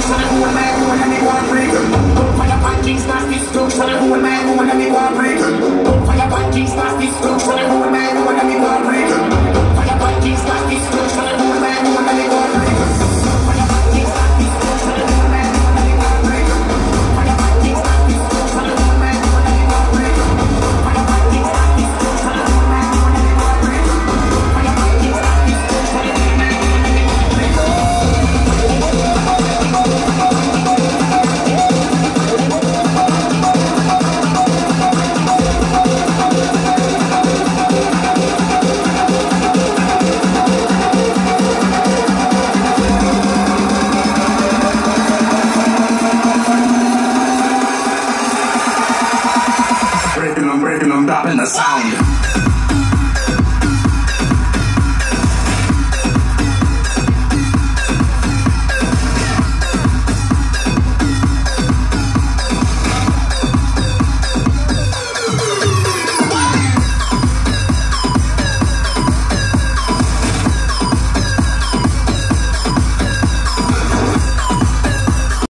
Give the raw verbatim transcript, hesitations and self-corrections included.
destruction, who am I, who am I, who am I, don't fire pancakes, mass destruction, who am I, who am I, who am I, don't fire pancakes, mass destruction, who am I, who am I, who am I.